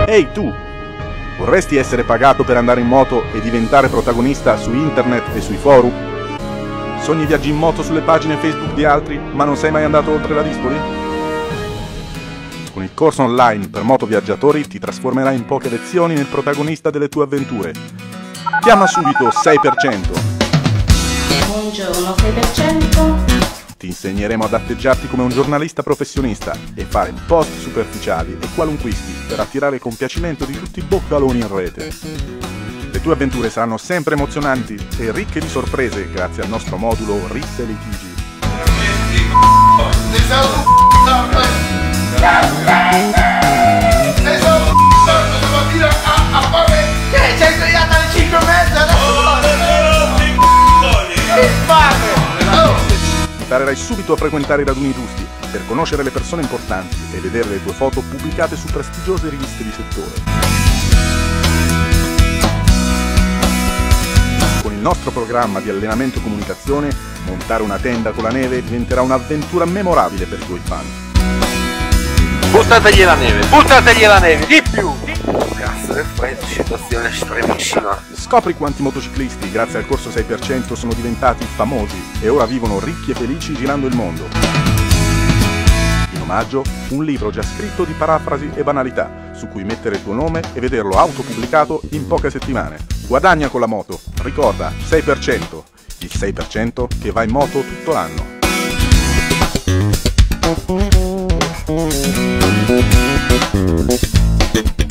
Ehi tu! Vorresti essere pagato per andare in moto e diventare protagonista su internet e sui forum? Sogni viaggi in moto sulle pagine Facebook di altri, ma non sei mai andato oltre la Dispoli? Con il corso online per motoviaggiatori ti trasformerai in poche lezioni nel protagonista delle tue avventure. Chiama subito 6%. Buongiorno 6%. Ti insegneremo ad atteggiarti come un giornalista professionista e fare post superficiali e qualunquisti per attirare il compiacimento di tutti i boccaloni in rete. Le tue avventure saranno sempre emozionanti e ricche di sorprese grazie al nostro modulo Risse e Litigi. Sei svegliata alle 5:30 Imparerai subito a frequentare i raduni giusti per conoscere le persone importanti e vedere le tue foto pubblicate su prestigiose riviste di settore. Con il nostro programma di allenamento e comunicazione, montare una tenda con la neve diventerà un'avventura memorabile per i tuoi fan. Buttategli la neve, di più! Cazzo, che freddo, situazione estremissima. Scopri quanti motociclisti, grazie al corso 6%, sono diventati famosi e ora vivono ricchi e felici girando il mondo. In omaggio, un libro già scritto di parafrasi e banalità, su cui mettere il tuo nome e vederlo autopubblicato in poche settimane. Guadagna con la moto, ricorda, 6%, il 6% che va in moto tutto l'anno.